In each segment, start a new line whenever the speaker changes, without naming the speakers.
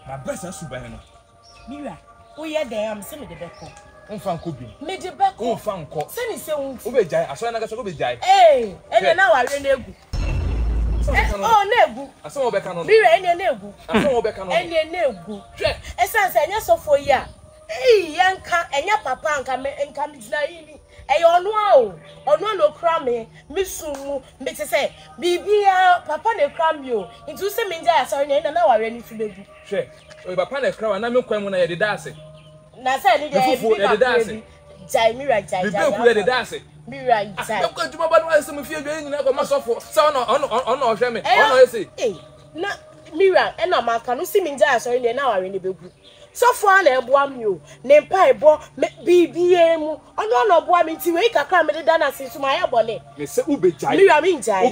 na bresa suban no
Mira wo ye den am se me de beko
onfa nko bi
me de beko
onfa nko
se ni se wo
obejai aso na gasa obejai
ene na ware na egu na egu
aso obeka no
Mira ene na egu
aso obeka no
ene na egu hwe esanse enye sofo yi a yanka enya papa anka me gina yi ono no kra me sumu me te say bibia papa na kra me o nti se me nja asori na ware ni fi bebu
hwe o papa na kra wa na me kwan mu na ye de dase
na say ni de dase jai Mira jai
be ku ye de dase
Mira jai
na kwa juma ba no ase me fi adwa nyina ko masofo se ono ohwe me ono ese
na Mira na maka no si me nja asori na ware ni bebu so far na eboa mi o ne mpa ebo bibie mu ono no boa mi nti we kakra me de na sinsu ma ya bole
me se ubejai
Mira mi njai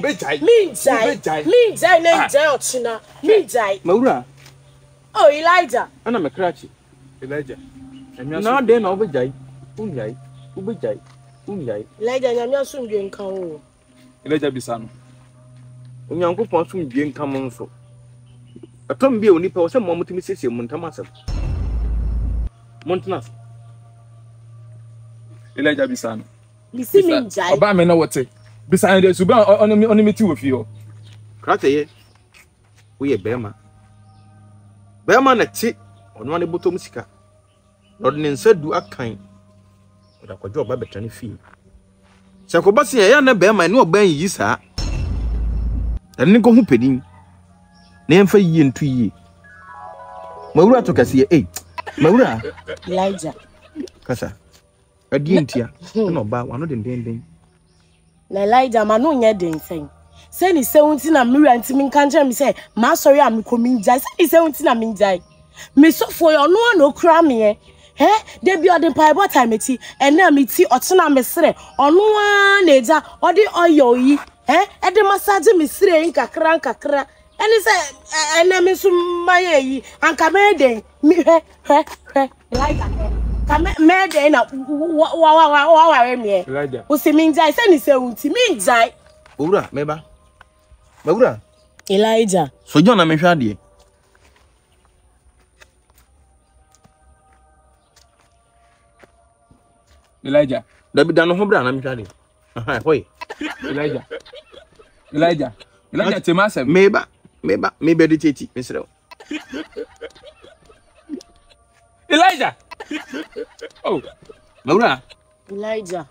na njai ochina mi njai
Mawura
oh Elijah
ana me krachi
Elijah
na de na ubejai ubejai
Elijah nyame asumdwe nka o
Elijah bisano
Onyankopon asumdwe nka mo nso atom bia onipa wo se mo mutimi sese mu ntamasem Montanas
Elijah bisano
bisi mi njai
oba me na wote bisano de suba oni meti wo fi o
krate wo ye bema na ti ono ane botom sika lord ne nsadu akan oda kwajo oba betane fi se ko base ya na bema ne oban yi saa tane ko hu pedin na emfa yi ntu yi Mawura to kase Mawura
Elijah
kasa adi ntia na oba wano den
na Elijah ma no nya den sen se ni se wunti na Mira ntimi nkanche mi se ma sorry am ko mi njai se ni se wunti na mi njai me sofo yo no kra me de bi odin pai bo time ti ena mi ti otena me sere ono a na eja odi oyo yi e de massage mi sere nkakra eni se ena mi sumaye yi anka me den mi Elijah me den na wa me
Elijah
o se mi njai se ni se wunti mi njai
Mawura Mawura
Elijah
so John me hwa de
Elijah
Dabi dan ho bra na me hwa de aha hoy
Elijah temasem
meba de teti mesrew
Elijah oh
Mawura
Elijah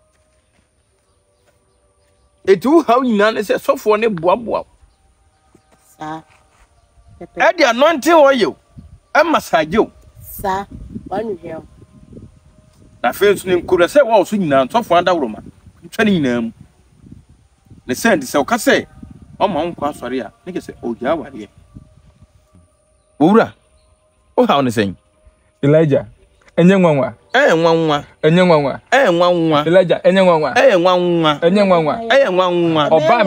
etu how nyina ne se sofo ne boaboa
sa
e de anointing oil e massage o
sa wanu hwe
na face ne nkura se wa so nyina sofo adawroma twani nyina mu ne send se o ka se o ma nko asori a ne ke se o ja ware Mawura o how ne sen
Elijah enye nwanwa Elijah enye nwanwa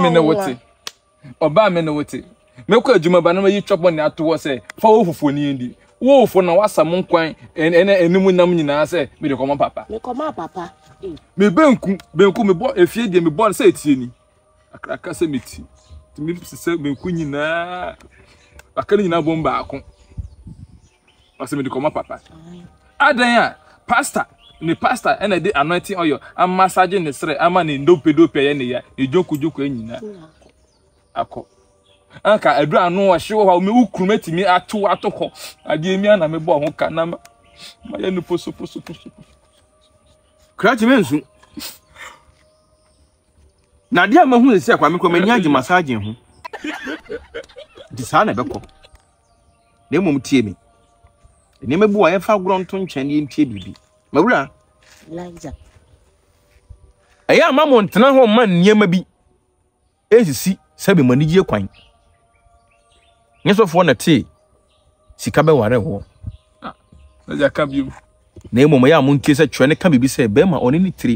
oba me na wote mekọ adwuma ba na yi chop ne ato wo se fa wo fufu ni ndi wo fufu na wasam nkwan enimu nam nyina se me de koma papa me benku me bo efie de me bo se etie ni akraka se meti me se benku nyina akani nyina bomba akon ase me de koma papa adan a pastor ena de anointing oil am massage ne sere ama ne ndopedope ye ne ya ejokujoku anyina akọ anka edu anu wo hye wo me ukrumati atokọ ade emi ana me bo ho ka na ma ye no poso
krati mensu na dia ma hu se kwa me ko mani agi massage ho di sa na beko na mum tie mi ni me bo aye fa gronto ntwan ye ntie bibi Mawura
Elijah
aya ma mo ntena ho man niema bi esisi sabe manigye kwan nyesofo na te sika be ware ho
na ja ka biu
na emo ya mo nke se twene ka bibi se be ma oni ni tiri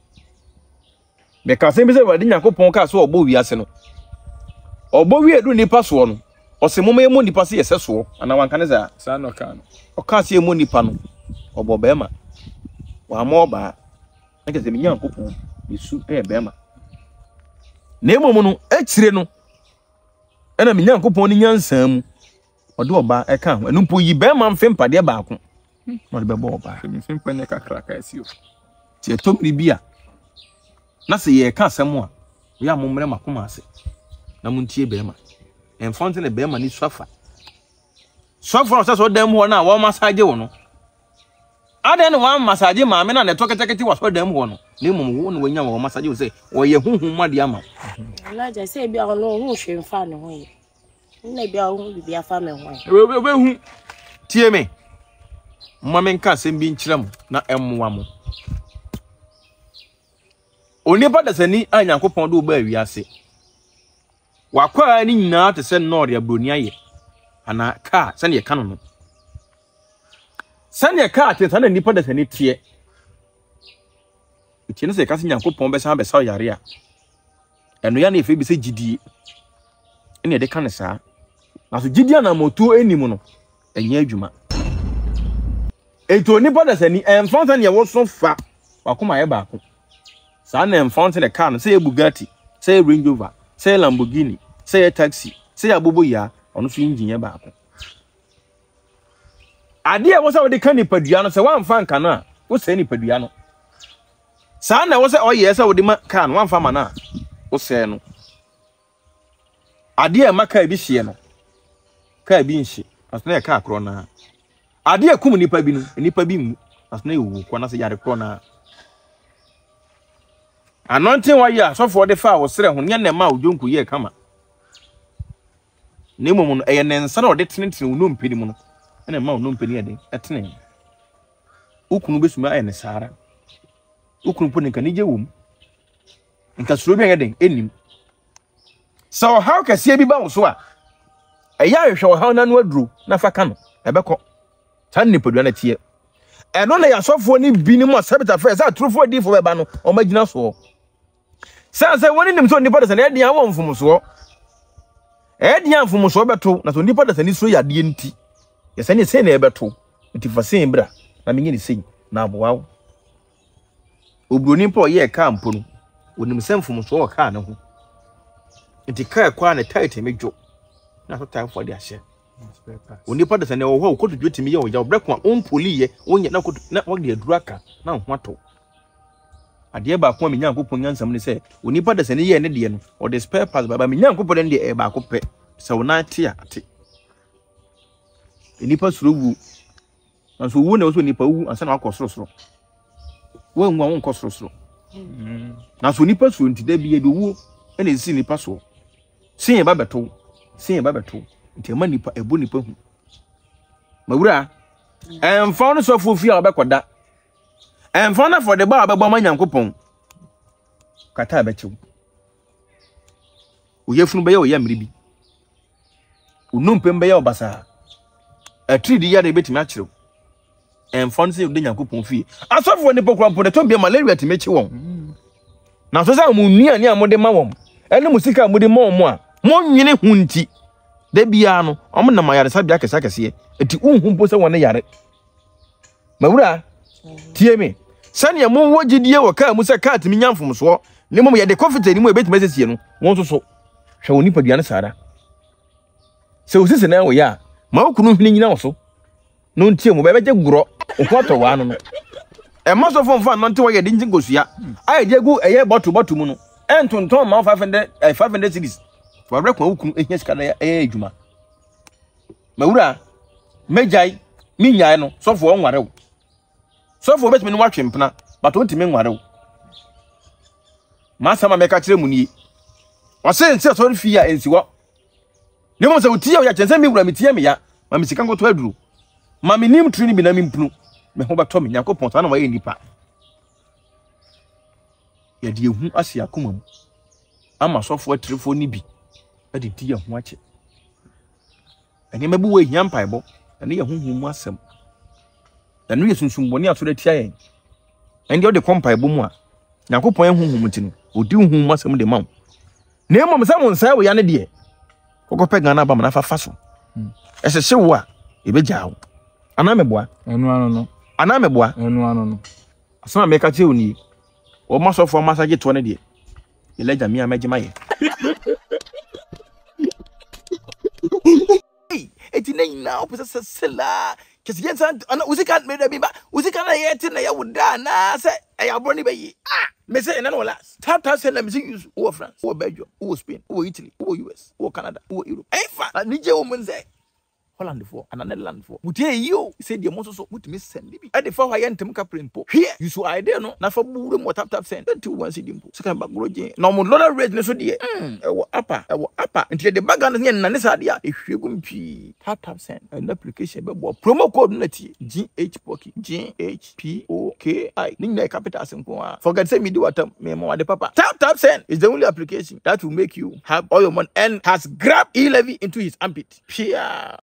be ka se bi se wade Yakobon ka so ogbo wiase no ogbo wi edu nipa so no o se mo emo nipa se yese so ana wanka ne za
sa no ka no
o ka se emo nipa no ogbo be ma wa mo ba na ke se mi Yakobon yesu be ma na emo no akire no ena mi Yakobon ni nyansam ɔde ɔba ɛka ho ɛno mpo yi bɛrima mfe mpade baako na ɔde bɛbɔ ɔba
mfe mpane kakra ka asio
tie tomri bi a na sɛ yɛ ka asɛm a yɛ amomre makoma ase na muntie bɛrima ɛmfɔnte ne bɛrima ni swafa sɛ so dem ho na wo massage wo no aden wa massage ma me na ne tokekete wa so dem ho no na mmom wo no wanya wo massage wo sɛ wo ye huhu made ama
alaja sɛ bia no hu hwe mfa ne ho ye na bia hu bibia fa me ho
we hu tie me mma me nka asɛm bi nkyerɛ mo na ɛmmoa mo onipa dasani a Nyankopɔn do ba wiase wakwa ni nyinaa te sɛ nɔɔre abroni ayɛ ana ka sɛ ne ka no sɛ ne ka te sɛ na nipa dasani tie ne sɛ ka sɛ Nyankopɔn bɛsan bɛsa yare a ɛno ya na efe bi sɛ gidie ene de ka ne saa na so gidie na moto enim no ɛnyɛ adwuma eto nipa dasani ɛmfa sɛ ne ɛwɔ so fa wakoma yɛ baako saa na ɛmfa sɛ ne ka no sɛ Bugatti sɛ Range Rover sɛ Lamborghini sɛ taxi sɛ abobo ya ono so engineer baako ade a wo sɛ wo de ka nipadua no sɛ wamfa nka no a wo sɛ nipadua no saa na wo sɛ oyɛ sɛ wo de ma ka no wamfa ma na wo sɛ no ade a maka bi hye no ka bi nhye asna ya ka akro na ade a kum nipa bi no nipa bi mu asna ewu ko na sɛ yare kro na anonte wa ya sofo de fa wo sere ho nya na ma odwonku ye kama ne momo no eye ne nsa na ode tenetene wo mpeni mu no na ma wo mpeni ade etene ukunu besuma aye ne sara ukunu po ne kan je wom nka suro bi eden enim so how kase bi ba wo so a eya hwehwe wo ha na no aduro na fa ka no ebekọ tan ne podua na tie eno na ya sofo ni bi ni mo sabita fa za trufo di fo beba no o magina so sɛ woni nim so nipa dasani edian wo mfumso edian mfumso beto na so nipa dasani so yade nti yɛsɛ ne sɛ na ebeto nti fa sen bra na menye ne sen na aboawo obroni pa ye ka mpo no onim sɛ mfumso wo ka ne ho nti ka kwa na tight medwo na so time for the ahye onipa dasani wo ho koto dwetimi ye wo ya obrekwa onpoli ye onye na koto na wo de aduru aka na ho ato ade ba ko me Nyankopon nyansam ne sɛ onipa dasani ye ne de no o de spare parts baba me Nyankopon ne de ba ko pɛ sɛ wo na ate ate enipa suro wu anso wu na wo so nipa wu ansa na akɔ soro soro wo nwa wo nkɔ soro soro na so nipa suro nti da bi ye do wu ene esi nipa so sin ba beto nti ma nipa ebo nipa hu mawura emfa no so fofi a obekɔda emfa na for the ba abɛbɔ ma Nyankopɔn kata abɛkyew oyefunu bɛyɛ oyɛ mribi onumpem bɛyɛ obasa atridi ya de betimi akyerew emfa no sɛ de Nyankopɔn fie asɔfo ne pokura mpo de to bia malaria timechi won na so sɛ mo nua ne amode ma won ɛne musika amode ma won a mo nwene hu nti da bia no ɔmo na mayare sabia kɛse eti unhu mpo sɛ won yare mawura tie me sane ya mo wogidie wo ka mu sɛ ka atimi nyamfom so ne mom ye de confidence ni mo ebetime sesie no won so hwɛ woni padua ne saada sɛ osisi na wo ya ma okunu hwene nyina wo so no ntie mo bɛbɛgye goro okwato wa no no e ma so fon fa no nte wo ye de ntin kosua aye je gu eye bottle mu no entonton ma 500 cities for rekwa okunu ehia sika na eye adwuma mawura mejai minyae no so fo onware wo so for betimi no watwe mpena but wonti me nware wo ma sama me ka kire mu nie o se nse so fi ya ensi wo ne mo se wuti ya ya chense mi wura mi tie me ya ma mi sika ngoto aduru ma mi nim trini bi na mi mpunu me ho bato me Nyankopon sa na waye nipa ya de ehu ase akoma mu ama sofo atrefo ni bi ade di ya ho ache ene mabu we hia mpaebo ene ya huhu mu asem enu yesunsumboni aso da tia yen ende o de mpaebo mu a Nyankopon huhu mu ti no odi huhu mu asem de ma na emom se mo nsa wo ya ne de kokopɛ Ghana ba mana fa so ɛsese wo a ebeja wo ana meboa
enu ano no
ana meboa
enu ano no
asema me ka tie oni o ma sofo massage to ne de eleja mi amagye maye eti name now, Professor Silla. Because yes, and we can't make a biba. We can't yet in a wood down. I say, I have running by ye. Me say, and no last. Taptap send them use or France, or Belgium, or Spain, or Italy, or US, or Canada, or Europe. Hey, I need your woman say. Holland for and another land for. Would you say the most so would miss send me? At the 4 I enter Caprimpo. Here, you so idea no, not for Boodum or Taptap send. 2 1 dimpo. Second back road. No more lot of redness so dear. Upper, until the bag on the Nanisadia. If you go to Taptap send an application, but promo code Neti GH Poki GHPOKI. Ning capital simple. Forget say me do what me the papa. Taptap send is the only application that will make you have all your money and has grabbed E-Levy into his armpit. Pia.